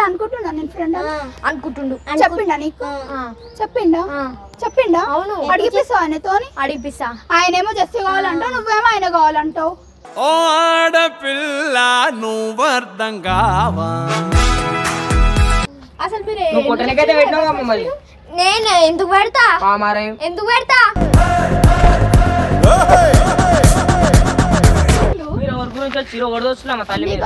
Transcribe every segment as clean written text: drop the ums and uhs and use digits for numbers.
అనుకుంటున్నా నేను ఫ్రెండ్ అనుకుంటుండు. చెప్పిండా నీకు? చెప్పిండా? అవును. అడిగిపిస్తావు ఆయనతో? అడిగిపిస్తా. ఆయనేమో జెస్సీ కావాలంటావు, నువ్వేమో ఆయన కావాలంటావు. ఓ ఆడపిల్ల నువ్వు అర్థం కావా? అసలు మీరు కొట్టనికైతే పెట్టినావు మమ్మల్ని. నేను ఎందుకు పెడతా? ఎందుకు పెడతా? మీరు ఎవరి గురించి వచ్చి వరదొస్తున్నామా తల్లి మీద?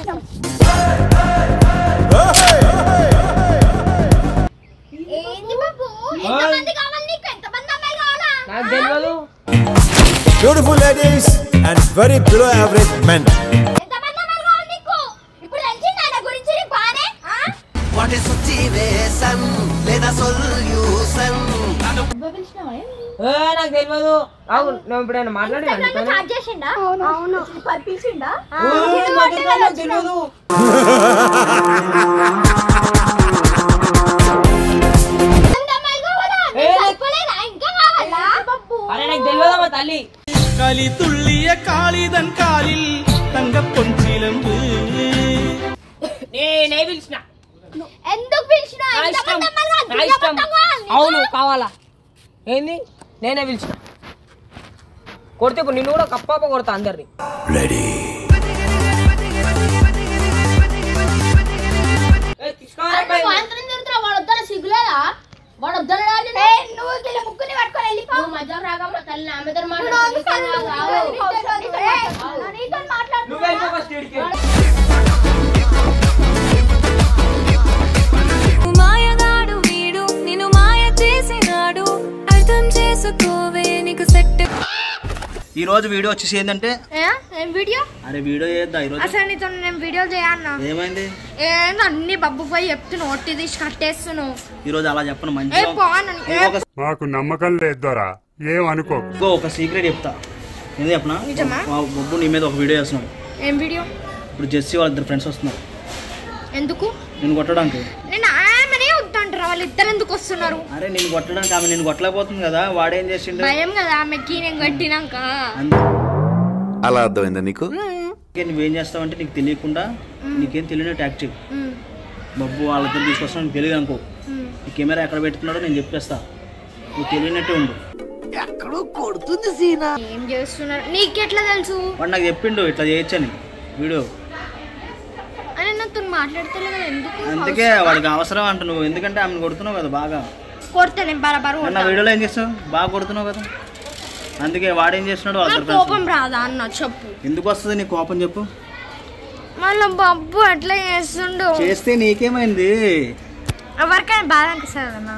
ఏంది బాబు? ఎంతమంది కావాలి నీకు? ఎంతమంది అమ్మాయిలు కావాలా? నాకు తెలియదు. Beautiful ladies and very below average men. ఎంతమంది అమ్మాయిలు కావాలి నీకు? ఇప్పుడు తెలిసిందా నా గురించి నీకు బానే? What is situation? లేదా సొల్యూషన్? నాకు తెలియదు. అవును నువ్వు ఇప్పుడైనా మాట్లాడి చార్జ్ చేసిండా? అవును. పిలిచిండా? నాకు తెలియదు. అరే నాకు తెలియదమ్మా తల్లి. களி துள்ளிய காளிதன் காலில் தங்க பொன்சிலம்பு. నేనే పిలిచిన. ఎందుకు పిలిచినా? నా ఇష్టం. అవును కావాలా? ఏంది? నేనే పిలిచిన. కొడితే ఇప్పుడు నిన్ను కూడా కప్పాప కొడతా అందరిని. సిగ్గులేదా? వాడు నువ్వు ముక్కుని పట్టుకొని వెళ్ళిపో. మధ్య రాగమ్మ తల్లి నా మీద మాయగాడు వీడు నిన్ను మాయ చేసినాడు అర్థం చేసుకోవే నీకు సెట్. ఈ రోజు వీడియో వచ్చేసి ఏంటంటే వీడియో అరే వీడియో చేద్దా ఈ రోజు. అసలు నీతో నేను వీడియో చేయన్నా. ఏమైంది? ఏంది అన్ని బబ్బు పోయి చెప్తున్నావు, ఒట్టి తీసి కట్టేస్తున్నావు. ఈ రోజు అలా చెప్పను. మంచిగా మాకు నమ్మకం లేదు దొరా, ఏమనుకో. ఒక సీక్రెట్ చెప్తా. ఏంది చెప్పనా? నిజమా? బొబ్బు నీ మీద ఒక వీడియో చేస్తున్నాడు. ఏం వీడియో? ఇప్పుడు జెస్సీ వాళ్ళ ఇద్దరు ఫ్రెండ్స్ వస్తున్నారు ఎందుకు? నేను కొట్టడానికి. నేను ఆమెనే వద్దంటారా? వాళ్ళు ఇద్దరు ఎందుకు వస్తున్నారు? అరే నేను కొట్టడానికి ఆమె నేను కొట్టలేకపోతుంది కదా. వాడేం చేసిండు? భయం కదా ఆమెకి నేను కట్టినాక. అలా అర్థమైందా నీకు? నువ్వేం చేస్తావంటే నీకు తెలియకుండా నీకేం తెలియనట్టు యాక్ట్ చేయి. బొబ్బు వాళ్ళిద్దరు తీసుకొస్తున్నా నీకు తెలియదు అనుకో. ఈ కెమెరా ఎక్కడ పెట్టుకున్నాడో నేను చెప్పేస్తా, నువ్వు తెలియనట్టే ఉండు. ఎక్కడో కొడుతుంది సీనా. ఏం చేస్తున్నారు? నీకెట్లా తెలుసు? వాడు నాకు చెప్పిండు ఇట్లా చేయొచ్చని వీడియో. అని నాతో మాట్లాడతలే కదా ఎందుకు? అందుకే వాడికి అవసరం అంట. నువ్వు ఎందుకంటే ఆమెను కొడుతున్నావు కదా బాగా. కొడితే నేను బరాబరు నా వీడియోలో ఏం చేస్తావు? బాగా కొడుతున్నావు కదా. అందుకే వాడేం చేస్తున్నాడు వాళ్ళ కోపం రాదా అన్న చెప్పు. ఎందుకు వస్తుంది నీ కోపం చెప్పు. మళ్ళీ బబ్బు అట్లా చేస్తుండు. చేస్తే నీకేమైంది? ఎవరికైనా బాధ అనిపిస్తుంది అన్న.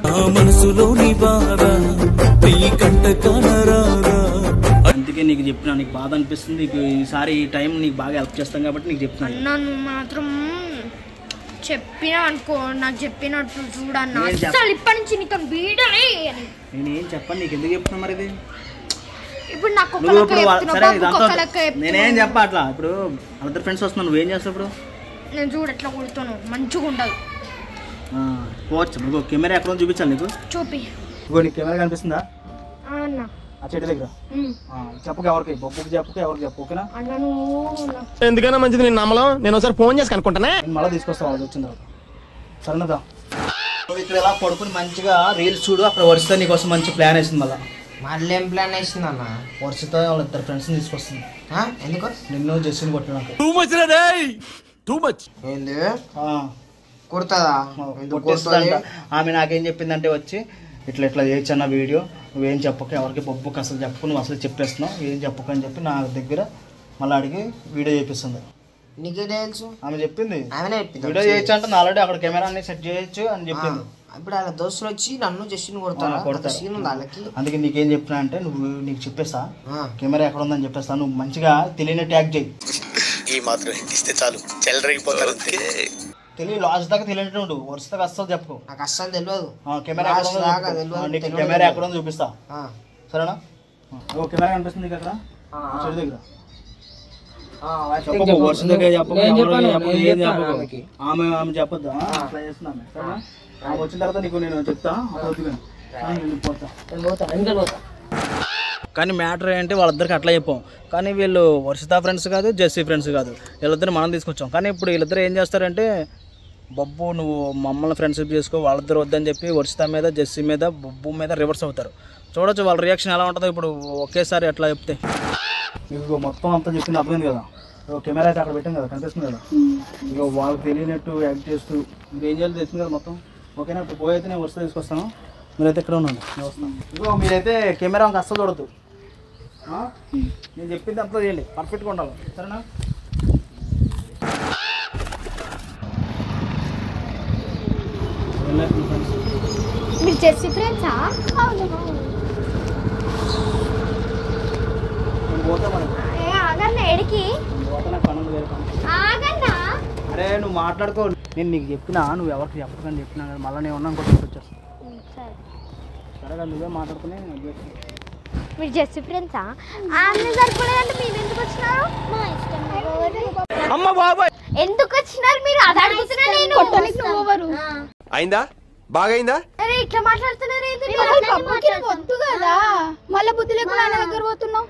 అందుకే నీకు చెప్పినా నీకు బాధ అనిపిస్తుంది. నీకు ఈసారి ఈ టైం నీకు బాగా హెల్ప్ చేస్తాం కాబట్టి నీకు చెప్తున్నాను. అన్న నువ్వు మాత్రం చెప్పినా అనుకో, నాకు చెప్పినట్టు చూడన్నా. అసలు ఇప్పటి నుంచి నీతో వీడలే అని నేనేం చెప్పను. నీకు ఎందుకు చెప్తున్నా మరి ఇది? ఇప్పుడు నాకు నేనేం చెప్పా అట్లా. ఇప్పుడు అందరు ఫ్రెండ్స్ వస్తున్నావు, నువ్వేం చేస్తావు ఇప్పుడు? నేను చూడు ఎట్లా కొడుతాను, మంచిగా ఉండదు. పోవచ్చు. నువ్వు కెమెరా ఎక్కడ చూపించాలి నీకు? చూపి. నీకు కెమెరా కనిపిస్తుందా? అన్న ఆ చెట్టు దగ్గర చెప్పక ఎవరికి బొబ్బుకి చెప్పక ఎవరికి చెప్పు. ఓకేనా? ఎందుకైనా మంచిది నేను నమ్మలం. నేను ఒకసారి ఫోన్ చేసి కనుక్కుంటానే. నేను మళ్ళీ తీసుకొస్తాను వాళ్ళు వచ్చిన తర్వాత. సరేనదా? నువ్వు ఇక్కడ ఎలా పడుకుని మంచిగా రీల్స్ చూడు. అక్కడ వరుసతో నీకోసం మంచి ప్లాన్ వేసింది. మళ్ళీ ఏం ప్లాన్ వేసింది అన్న? వరుసతో వాళ్ళ ఇద్దరు ఫ్రెండ్స్ని తీసుకొస్తుంది. ఎందుకు? నిన్ను జెస్సీని కొట్టడానికి. ఏంది కుడుతుందా? ఆమె నాకేం చెప్పిందంటే వచ్చి ఇట్లా ఇట్లా చేయొచ్చు అన్న వీడియో, నువ్వేం చెప్పక ఎవరికి బొబ్బుకి అసలు చెప్పకు, నువ్వు అసలు చెప్పేస్తున్నావు, ఏం చెప్పకు అని చెప్పి నా దగ్గర మళ్ళీ అడిగి వీడియో చేపిస్తుంది. నీకే తెలుసు? ఆమె చెప్పింది వీడియో చేయొచ్చు అంటే ఆల్రెడీ అక్కడ కెమెరా అన్ని సెట్ చేయొచ్చు అని చెప్పింది. ఇప్పుడు వాళ్ళ దోస్తులు వచ్చి నన్ను జస్ట్ని కొడతారు. అందుకే నీకేం చెప్పినా అంటే నువ్వు నీకు చెప్పేస్తా కెమెరా ఎక్కడ ఉందని చెప్పేస్తా. నువ్వు మంచిగా తెలియని ట్యాగ్ చేయి. ఈ మాత్రం ఇస్తే చాలు చెల్లరగిపోతారు. తెలియ లాస్ట్ దాకా తెలియనట్టు ఉండు. వరుసగా అస్సలు చెప్పు. నాకు అస్సలు తెలియదు. కెమెరా కెమెరా ఎక్కడ ఉందో చూపిస్తా. సరేనా? కెమెరా కనిపిస్తుంది కదా చెడు దగ్గర. ఆమె చెప్పొద్దు. అట్లా చేస్తున్నాను. సరేనా? ఆమె వచ్చిన తర్వాత నీకు నేను చెప్తా. కానీ మ్యాటర్ ఏంటి వాళ్ళిద్దరికి అట్లా చెప్పాం. కానీ వీళ్ళు వర్షిత ఫ్రెండ్స్ కాదు, జెస్సీ ఫ్రెండ్స్ కాదు. వీళ్ళిద్దరు మనం తీసుకొచ్చాం. కానీ ఇప్పుడు వీళ్ళిద్దరు ఏం చేస్తారంటే బొబ్బు నువ్వు మమ్మల్ని ఫ్రెండ్షిప్ చేసుకో, వాళ్ళిద్దరు వద్దని చెప్పి వర్షిత మీద జెస్సీ మీద బొబ్బు మీద రివర్స్ అవుతారు. చూడొచ్చు వాళ్ళ రియాక్షన్ ఎలా ఉంటుందో ఇప్పుడు ఒకేసారి ఎట్లా చెప్తే. మీకు మొత్తం అంతా చెప్పింది అర్థమైంది కదా. కెమెరా అయితే అక్కడ పెట్టాం కదా, కనిపిస్తుంది కదా. ఇక వాళ్ళకి తెలియనట్టు యాక్ట్ చేస్తూ మీరు ఏం చేయాలి తెలిసింది కదా మొత్తం. ఓకేనా? ఇప్పుడు పోయి అయితే నేను వర్షిత తీసుకొస్తాను, మీరైతే ఇక్కడ ఉండండి, నేను వస్తాను. ఇదిగో మీరైతే కెమెరా ఇంకా అస్సలు చూడద్దు. నేను చెప్పింది అంతా చేయండి, పర్ఫెక్ట్గా ఉండాలి, సరేనా? మీరు జెస్సీ ఫ్రెండ్సా? ఆగన్నా ఎడికి ఆగన్నా. అరే నువ్వు మాట్లాడుకో, నేను నీకు చెప్పినా నువ్వు ఎవరికి చెప్పకని చెప్పినా కదా, మళ్ళీ నేను ఉన్నా ఇంకోటి వచ్చేస్తాను. సరే కదా, నువ్వే మాట్లాడుకునే. మీరు జెస్సీ ఫ్రెండ్సా? ఆమె సరిపోలేదంటే మీరు ఎందుకు వచ్చినారు? మా ఇష్టం. అమ్మ బాబాయ్ ఎందుకు వచ్చినారు మీరు? అది అడుగుతున్నా నేను. కొట్టడానికి నువ్వెవరు? అయిందా? బాగైందా? అరే ఇట్లా మాట్లాడుతున్నారు ఏంటి? వద్దు కదా, మళ్ళీ బుద్ధి లేకుండా ఆయన దగ్గర పోతున్నావు.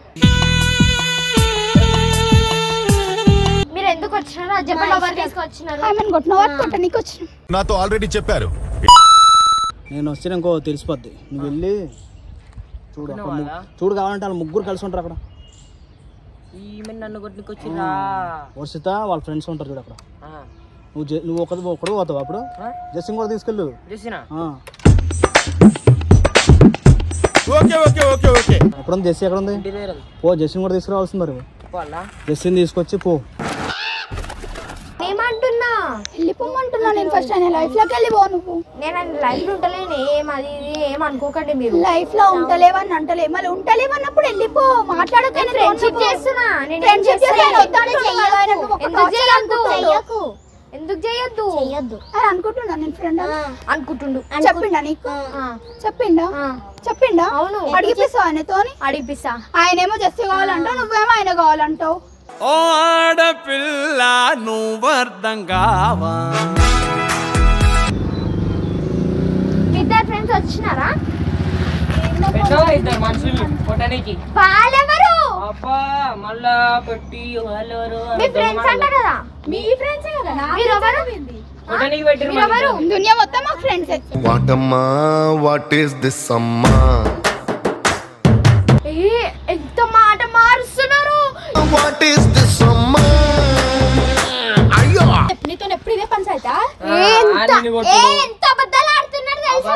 మీరు ఎందుకు వచ్చినారు? అది చెప్పండి. ఎవరు తీసుకొచ్చినారు? ఆమెను కొట్టినావా? కొట్టడానికి వచ్చినాం. నాతో ఆల్రెడీ చెప్పారు. నేను వచ్చినా ఇంకో తెలిసిపోద్ది. నువ్వు వెళ్ళి చూడు, చూడు కావాలంటే వాళ్ళు ముగ్గురు కలిసి ఉంటారు అక్కడ. నన్ను కొట్టుకొచ్చిరా వర్షిత వాళ్ళ ఫ్రెండ్స్ ఉంటారు చూడు అక్కడ. నువ్వు ఒకటి పోతావు అప్పుడు జెస్సింగ్ కూడా తీసుకెళ్ళు. ఎక్కడ జెస్సీ ఎక్కడ ఉంది? పో జెస్సింగ్ కూడా తీసుకురావాల్సింది. మరి జెస్సీని తీసుకొచ్చి పో. ఏమంటున్నా? వెళ్ళిపోమంటున్నా నేను. ఫస్ట్ ఆయన లైఫ్ లోకి వెళ్ళిపో నువ్వు. నేను లైఫ్ లో ఉంటలేను. అది ఏం అనుకోకండి మీరు. లైఫ్ లో ఉంటలేవని అంటలే, మళ్ళీ ఉంటలేవన్నప్పుడు వెళ్ళిపో. మాట్లాడకనే ఫ్రెండ్షిప్ చేస్తున్నా. ఎందుకు చేయొద్దు అని అనుకుంటున్నా నేను. ఫ్రెండ్ అనుకుంటుండు. చెప్పిండా నీకు? చెప్పిండా? అవును. అడిగిపిస్తావు ఆయనతో? అడిగిపిస్తా. ఆయనేమో జెస్సీ కావాలంటావు, నువ్వేమో ఆయన కావాలంటావు. ఓ ఆడపిల్ల నువ్వు అర్థం కావా? ఇద్దరు ఫ్రెండ్స్ వచ్చినారా? ఇద్దరు మనుషులు కొట్టడానికి. వాళ్ళెవరు? అబ్బా మళ్ళా పెట్టి వాళ్ళెవరు? మీ ఫ్రెండ్స్ అంట కదా. మీ ఫ్రెండ్స్ కదా. మీరెవరు? కొట్టడానికి పెట్టిరు. మీరెవరు? దునియా మొత్తం మా ఫ్రెండ్స్. వాటమ్మా వాట్ ఈస్ దిస్ అమ్మా? ఎంత మాట మారుస్తున్నారు. వాట్ ఈస్ దిస్ అమ్మా? అయ్యో నీతో ఎప్పుడు ఇదే పని సైతా? ఎంత అబద్ధాలు ఆడుతున్నారు తెలుసా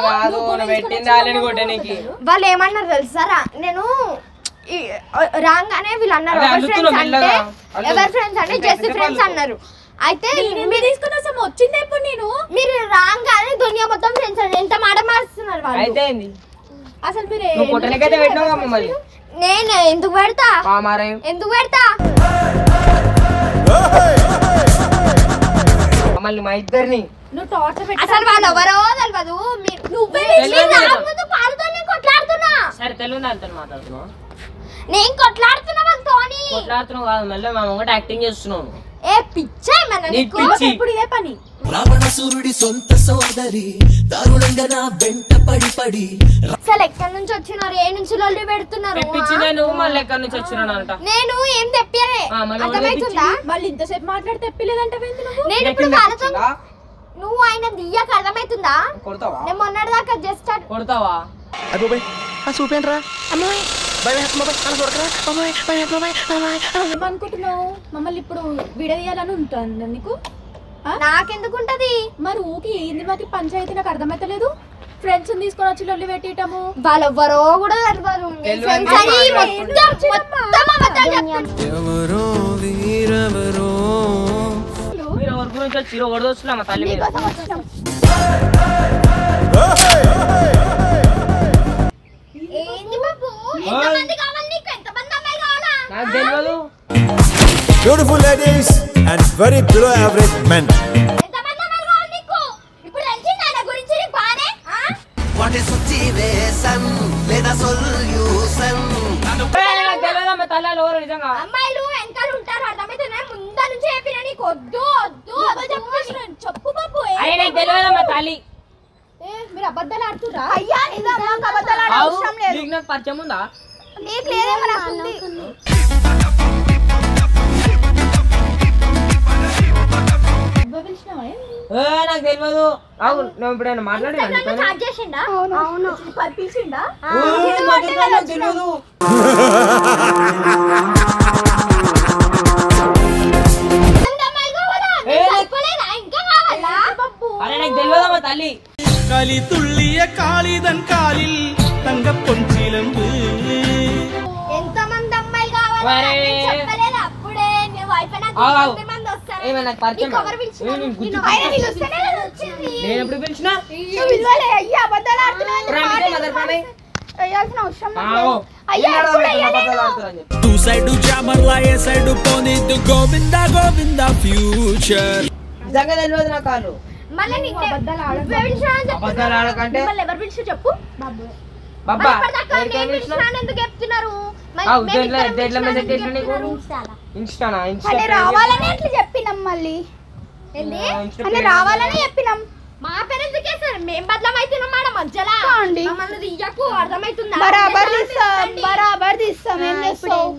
వాళ్ళు ఏమన్నారు తెలుసారా? నేను రాగానే వీళ్ళు అన్నారు ఎవరి ఫ్రెండ్స్ అంటే జెస్సీ ఫ్రెండ్స్ అన్నారు. అయితే వచ్చింది ఎప్పుడు నేను మీరు రాగానే దునియా మొత్తం ఫ్రెండ్స్ అని ఎంత మాట మారుస్తున్నారు వాళ్ళు. అసలు మీరు నేను ఎందుకు పెడతా? ఎందుకు పెడతా? మా ఇద్దరిని నువ్వు టార్చర్ పెట్టి అసలు వాళ్ళు ఎవరో తెలియదు. నువ్వే కొట్లాడుతున్నా. సరే తెలియదు మాట్లాడుతున్నావు. నేను కొట్లాడుతున్నా వాళ్ళతోని. కొట్లాడుతున్నావు కాదు, మళ్ళీ మా ముంగట యాక్టింగ్ చేస్తున్నావు. ఏ పిచ్చా ఇప్పుడు ఇదే పని. రావణసురుడి సొంత సోదరి దారుణంగా నా వెంట పడి అసలు ఎక్కడి నుంచి వచ్చినారు? ఏ నుంచి లొల్లి పెడుతున్నారు? నువ్వు మళ్ళీ ఎక్కడి నుంచి వచ్చినా? నేను ఏం తెప్పారే అర్థమవుతుందా? మళ్ళీ ఇంతసేపు మాట్లాడి తెప్పిలేదంటే నేను ఇప్పుడు వాళ్ళతో నువ్వు ఆయన దియ్యాక అర్థమవుతుందా? కొడతావా? నేను మొన్నటిదాకా జస్ట్ కొడతావా? చూపేంట్రా ఏమనుకుంటున్నావు? మమ్మల్ని ఇప్పుడు విడదీయాలని ఉంటుంది నీకు? నాకెందుకుంటది? మరి ఊకి ఏంది మాకి పంచాయతీ నాకు అర్థమైతలేదు. ఫ్రెండ్స్ తీసుకొని వచ్చి లొల్లి పెట్టేయటము. వాళ్ళెవ్వరో కూడా ఎవరో వీరెవరో మీరు ఎవరి గురించి వచ్చి వరదొస్తున్నా మా తల్లి మీద. ఏంది బాబు? ఎంతమంది కావాలి నీకు? ఎంతమంది అమ్మాయిలు కావాలా? నాకు తెలియదు. Beautiful ladies and very below average men. ఎంతమంది అమ్మాయిలు కావాలి నీకు? ఇప్పుడు తెలిసిందా నా గురించి నీకు బానే? వాట్ ఇస్ సిచ్యువేషన్ లేదా సొల్యూషన్? తెలియదు మా తల్లి ఎవరు నిజంగా. అమ్మాయిలు వెనకాల ఉంటారు అర్థమైతే ముందా నుంచి చెప్పిన నీకు వద్దు చెప్పు బాబు. తెలియదు మా తల్లి. మీరు అబద్ధాలు ఆడుతురా? అయ్యా నిజం అబద్ధాలు ఆడే అవసరం లేదు. నాకు పరిచయం ఉందా? నీకు లేదేమో నాకు ఉంది. పిలిచినావా? నాకు తెలియదు. అవును నువ్వు ఇప్పుడైనా మాట్లాడి చాట్ చేసిండా? అవును పిలిచిండా? నాకు తెలియదు. అరే నాకు తెలియదమ్మా తల్లి. களி துள்ளிய காளிதன் காலில் தங்க பொன்சிலம்பு. ఎంతమంది అమ్మాయిలు కావాలా? నేను చెప్పలేదు అప్పుడే. నువ్వు అయిపోయినాక ఎంతమంది వస్తారు? నాకు పరిచయం కవర్ పిలిచినా ఆయన పిలుస్తేనే కదా వచ్చింది. నేను ఎప్పుడు పిలిచినా? నువ్వు పిలవలే. అయ్యా అబద్ధాలు ఆడుతున్నావు. అయ్యాల్సిన అవసరం లేదు. అయ్యా ఎప్పుడు అయ్యలేదు. టూ సైడ్ జామర్లా ఏ సైడ్ పోనిద్దు గోవిందా గోవిందా ఫ్యూచర్. నిజంగా తెలియదు నా కాళ్ళు. మళ్ళీ నీకు అబద్ధాలు ఆడకు. అబద్ధాలు ఆడకంటే మళ్ళీ ఎవరు పిలిచి చెప్పు. బాబా ఎందుకు చెప్తున్నారు? ఇన్స్టానా? అంటే రావాలని ఎట్లా చెప్పినాం మళ్ళీ? అంటే రావాలని చెప్పినాం. మా పేరు ఎందుకు వేస్తారు? మేము బదలం అవుతున్నాం మేడం మధ్యలో. మమ్మల్ని తీయకు, అర్థమవుతుందా? బరాబర్ తీస్తాం. ఏం చేస్తావు?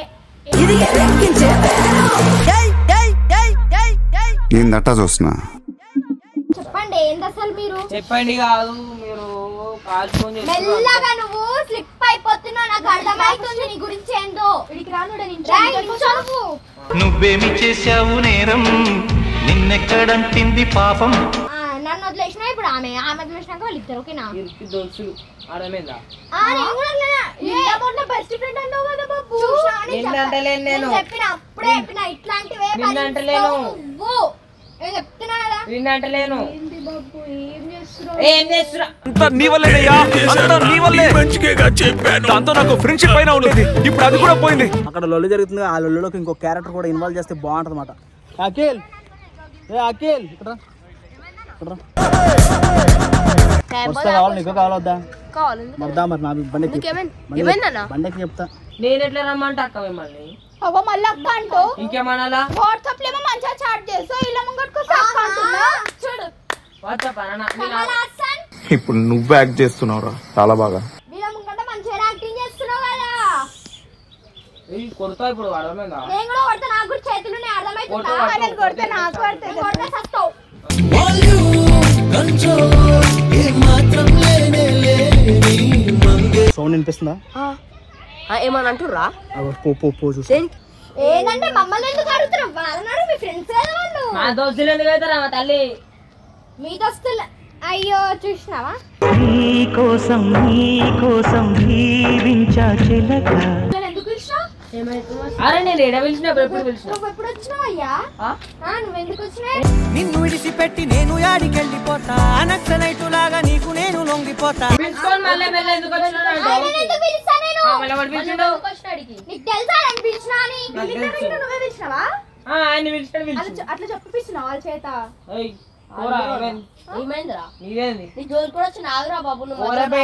ఏందట్టా చూస్తున్నా చెప్పండి ఏంది అసలు మీరు? చెప్పండి కాదు మీరు కాల్చుకొని మెల్లగా నువ్వు స్లిప్ అయిపోతున్నావు. నాకు అర్థమవుతుంది నీ గురించి ఏందో. నువ్వేమి చేశావు నేరం, నిన్నెక్కడంటింది పాపం. నన్ను వదిలేసినా ఇప్పుడు ఆమె వదిలేసినాక వాళ్ళు ఇద్దరు ఓకేనా? దోస్తులు అర్థమైందా? బెస్ట్ ఫ్రెండ్ అన్నావు కదా బాబు. నేను చెప్పిన అప్పుడే చెప్పిన ఇట్లాంటివే నువ్వు చెప్తున్నా కదా. విన్నంటలేను. ఏం చేస్తున్నా? నీ వల్లేనయ్యా, అంతా నీ వల్లే. మంచిగా చెప్పాను. దాంతో నాకు ఫ్రెండ్షిప్ అయినా ఉండేది, ఇప్పుడు అది కూడా పోయింది. అక్కడ లొల్లి జరుగుతుంది. ఆ లొల్లిలోకి ఇంకో క్యారెక్టర్ కూడా ఇన్వాల్వ్ చేస్తే బాగుంటుంది అన్నమాట. అఖిల్ ఇక్కడ వస్తా కావాలి. నీకు కావాలొద్దా? మర్దా మరి నా బండికి చెప్తా. నేను ఎట్లా రమ్మంటే అక్క మిమ్మల్ని అవ్వ మళ్ళీ అక్క అంటూ ఇంకేమనాలా? వాట్సాప్ లో మంచిగా చాట్ చేస్తావు. ఇలా ముంగట్టుకు చూడు వాట్సాప్ ఇప్పుడు నువ్వు యాక్ట్ చేస్తున్నావురా చాలా బాగా. వీళ్ళ ముంగట మంచిగా యాక్టింగ్ చేస్తున్నావు కదా. కొడతా ఇప్పుడు అర్థమైందా? నేను కూడా కొడతా. నాకు కూడా చేతులు అర్థమైతుందా? కొడితే నాకు కొడితే సస్తావు. సౌండ్ వినిపిస్తుందా? ఏమని అంటుర్రా? ఏంటంటే మమ్మల్ని ఎందుకు అడుగుతున్నారు? వాళ్ళన్నారు మీ ఫ్రెండ్స్ కదా వాళ్ళు. మా దోస్తులు ఎందుకు అవుతారా మా తల్లి? మీ దోస్తులు అయ్యో చూసినావా? ఎందుకు ఇచ్చినావు? అరే నేను ఎడ పిలిచినప్పుడు ఎప్పుడు పిలిచిన? నువ్వు ఎప్పుడు వచ్చినావు అయ్యా? నువ్వు ఎందుకు వచ్చినావు? నిన్ను విడిచిపెట్టి నేను యాడికెళ్ళిపోతా, నక్సలైట్ లాగా నీకు నేను లొంగిపోతా. పిలుచుకొని మళ్ళీ వెళ్ళి ఎందుకు వచ్చినాడు? ఎందుకు పిలుస్తా నేను? మళ్ళీ వాడు పిలిచిండు. నీకు తెలుసా నేను పిలిచినా అని? నువ్వే పిలిచినావా? ఆయన పిలిచాడు. అట్లా చెప్పిస్తున్నావు వాళ్ళ చేత. ఏమైందిరా? నీదేంది? నీ జోలు కూడా వచ్చి నాగరా బాబు నువ్వు.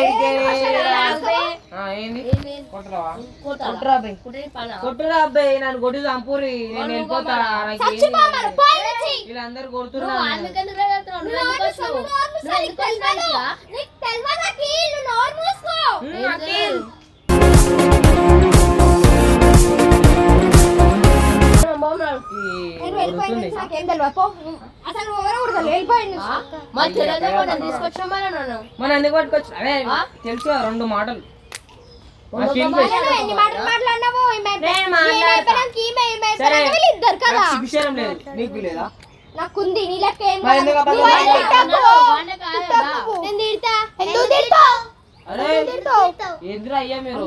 కొట్టురా అబ్బాయి, నన్ను కొట్టి చంపూరి, నేను వెళ్ళిపోతా. వీళ్ళందరూ కొడుతున్నారు. మన ఎందుకు పట్టుకొచ్చు? అదే తెలుసు రెండు మాటలు. నాకుంది నీ లెక్క ఎదురు అయ్యా మీరు.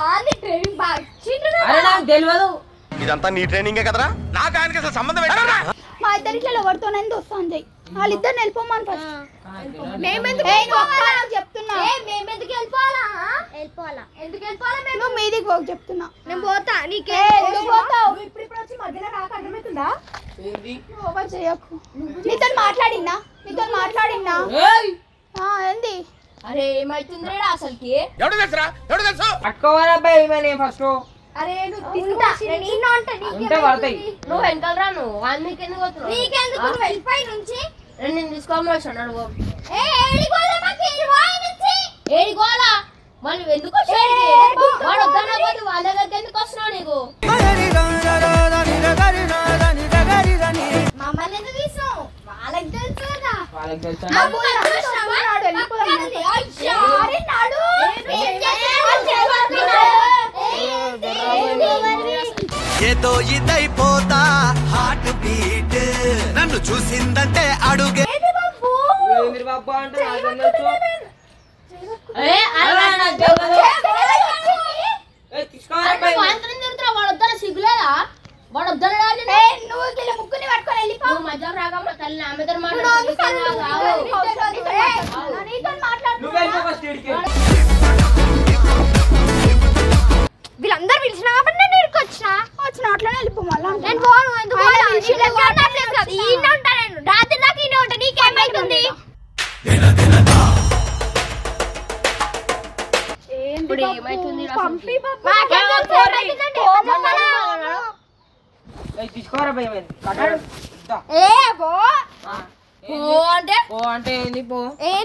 అరే నాకు తెలియదు. ఇదంతా నీ ట్రైనింగే కదరా? నాకు ఆయనకి అసలు సంబంధం ఏంటరా? మా ఇద్దరిట్లో ఎవరితోనైనా వస్తాను వాళ్ళిద్దరు వెళ్ళిపోమని ఫస్ట్. చెప్తున్నా నువ్వు మీదికి పోకు చెప్తున్నా. నేను పోతా. నీకే పోతావు? ఇప్పుడు వచ్చి మధ్యలో నాకు అర్థమవుతుందా? ఓవర్ చేయకు. నీతో మాట్లాడినా ఏంది? అరే ఏమైతుంది అసలుకి? ఎవడు తెలుసురా? ఎవడు తెలుసు? పట్టుకోవాలబ్బాయి ఫస్ట్. అరే నువ్వు పడతాయి. నువ్వు వెనకాలరా. నువ్వు నీకెందుకు వెళ్ళిపోయి నుంచి నేను తీసుకోమని వచ్చాను. ఏడిగోలా మళ్ళీ ఎందుకు వచ్చాడు? వాడు వద్దన్నా పోతే వాళ్ళ దగ్గరికి ఎందుకు వస్తున్నావు? నీకు మమ్మల్ని ఎందుకు తీసావు? వాళ్ళకి తెలుసు. వాళ్ళకి తెలుసా ఏదో ఇదైపోతా హార్ట్ బీట్ నన్ను చూసిందంటే అడుగే బాబా అంటే సిగ్గులేదా వాడు వద్దరా నువ్వు ముక్కుని పట్టుకొని వెళ్ళిపో మధ్య రాగా తల్లి ఆమెతో వీళ్ళందరూ పిలిచిన కాబట్టి నేను ఇక్కడికి వచ్చిన అట్లనే వెళ్ళిపో మళ్ళీ నేను పోను ఎందుకు ఉంటా నేను రాత్రి దాకా ఈయన ఉంటా నీకేమైతుంది ఇప్పుడు ఏమైతుంది తీసుకోరా భయం అంటే ఏంది పో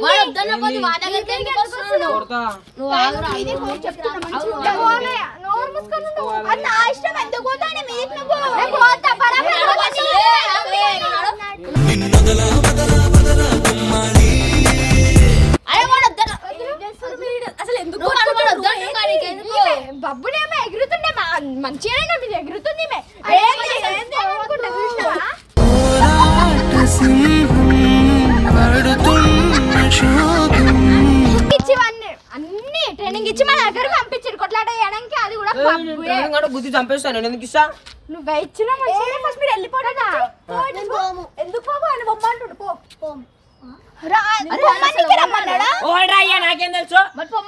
బబ్బునేమో ఎగురుతుండే మంచిగానే ఎగురుతుంది అన్ని ట్రైనింగ్ ఇచ్చి మన దగ్గర పంపించారు కొట్లాట చేయడానికి అది కూడా బుద్ధి చంపేస్తాను ఎందుకు ఇస్తా నువ్వు ఇచ్చిన ఫస్ట్ మీరు వెళ్ళిపోతా ఎందుకు నాకేం తెలుసు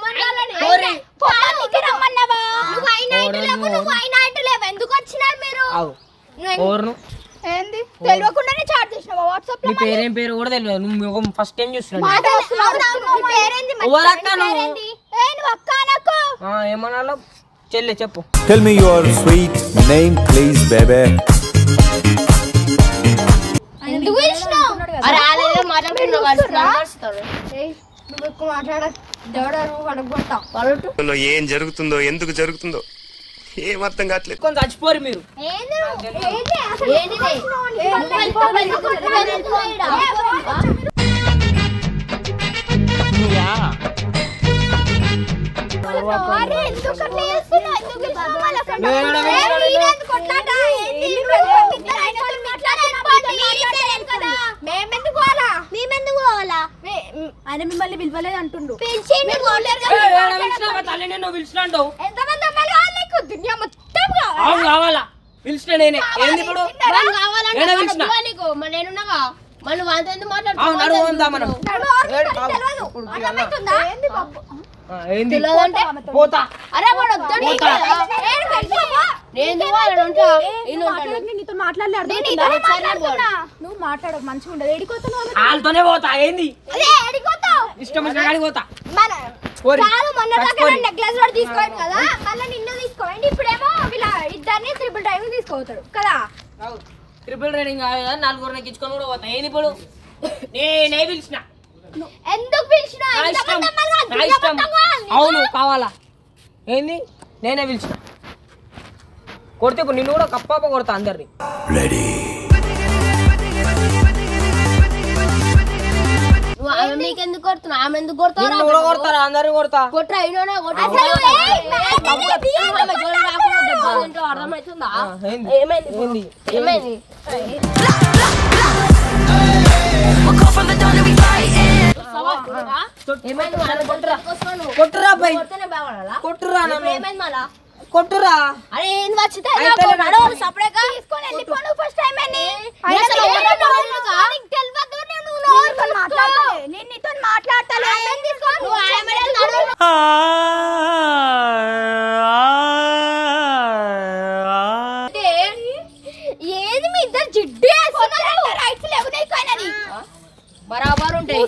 ఎందుకు వచ్చినారు మీరు ఏంది తెలియకుండానే చాట్ చేసినావా వాట్సాప్ నీ పేరేం పేరు కూడా తెలియదు నువ్వు ఫస్ట్ టైం చూస్తున్నావు ఏమన్నా చెల్లె చెప్పు Tell me your sweet name, please, baby. ఎందుకు పిలిచినావు అరే ఆలేదో మాట్లాడుతున్నావు నువ్వు ఎక్కువ మాట్లాడ దేవుడారు అడగొట్టా వాళ్ళు ఏం జరుగుతుందో ఎందుకు జరుగుతుందో ఏం అర్థం కావట్లేదు కొంచెం చచ్చిపోరు మీరు ఆయన మిమ్మల్ని పిలవలేదు అంటుండు కావాలా పిలిచిన నేనే ఏంది ఇప్పుడు నేనున్నాగా మళ్ళీ వాళ్ళతో ఎందుకు పోతా నీతో మాట్లాడలేదు నువ్వు మాట్లాడవు మంచిగా ఉండదు ఏడిపోతున్నావు వాళ్ళతోనే పోతా ఏంది ఇష్టం వచ్చిన పోతా నెక్లెస్ కూడా తీసుకోండి కదా మళ్ళీ నిన్ను తీసుకోండి ఇప్పుడేమో వీళ్ళ ఇద్దరిని ట్రిపుల్ డ్రైవింగ్ తీసుకోతాడు కదా ట్రిపుల్ రైడింగ్ నలుగురు ఎక్కించుకొని కూడా పోతా ఏంది ఇప్పుడు నేనే పిలిచిన ఎందుకు పిలిచిన అవును కావాలా ఏంది నేనే పిలిచిన కొడితే నిన్ను కూడా కప్పాప కొడతా అందరిని మీకెందుకు కొడుతున్నా ఆమె ఎందుకు కొడతారు కొడతారా అందరిని కొడతా కొట్రా అర్థమవుతుందా ఏమైంది ఏమైంది కొట్టురా బై కొట్టురా కొట్టురా అరే ఏం వచ్చితే సపరేట్గా తీసుకొని వెళ్ళిపోను ఫస్ట్ టైం అని నేను నీతో మాట్లాడతాను ఏది మీ ఇద్దరు జిడ్డు రైట్స్ లేవు బరాబర్ ఉంటాయి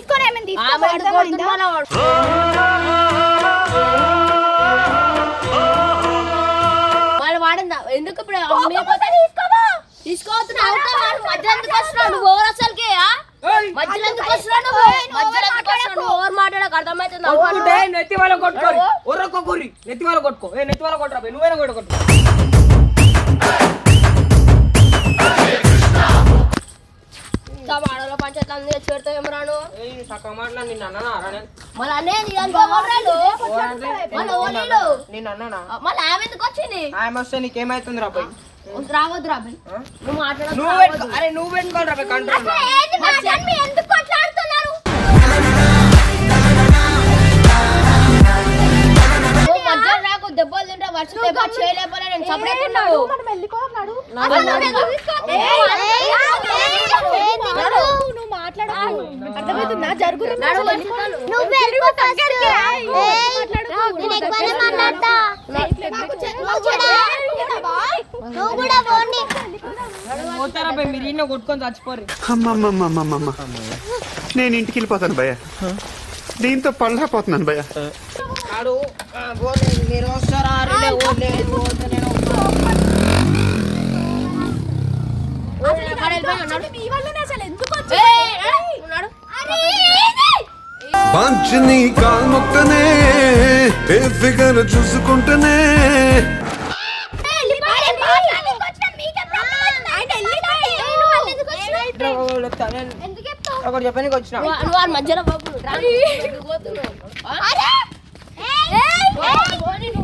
వాళ్ళు వాడిందా ఎందుకు ఇప్పుడు తీసుకోవద్దు మధ్య ఎందుకు వస్తున్నావు నువ్వు ఓవర్ అసలుకే మధ్యలో ఎందుకు వస్తున్నావు నువ్వు ఓవర్ మాట్లాడక అర్థమవుతుంది నెత్తి వాళ్ళ కొట్టుకోరు ఒర్రొక్కొరి నెత్తి వాళ్ళ కొట్టుకో నెత్తి వాళ్ళ కొట్టరా నువ్వేనా కొట్టుకో ఆడలో పంచాయతీ అందరూ తెచ్చి పెడతావేమో రాను సగం మాటలు నిన్ను అన్నానా మళ్ళీ అనేది నిన్ను అన్నానా మళ్ళీ ఆమె ఎందుకు వచ్చింది ఆమె వస్తే నీకేమైతుంది రా పోయి రావద్దు రాబాయ్ నువ్వు మాట్లాడదు నువ్వు పెట్టుకోవాలి రా కంట్రోల్ ఎందుకు కొట్లాడుతున్నారు నాకు దెబ్బలు తింటే వర్షం దెబ్బ చేయలేకపోయినా నేను చప్పడేకున్నావు నువ్వు మాట్లాడు అర్థమవుతుందా జరుగు మీరు ఇన్న కొట్టుకొని చచ్చిపోరు అమ్మమ్మమ్మమ్మమ్మ నేను ఇంటికి వెళ్ళిపోతాను భయ్య దీంతో పళ్ళపోతున్నాను భయ్య మీరు వస్తారా పంచని కాల్మొక్కనే ఫిగర్ చూసుకుంటేనే ఒకటి చెప్పడానికి వచ్చిన మధ్యలో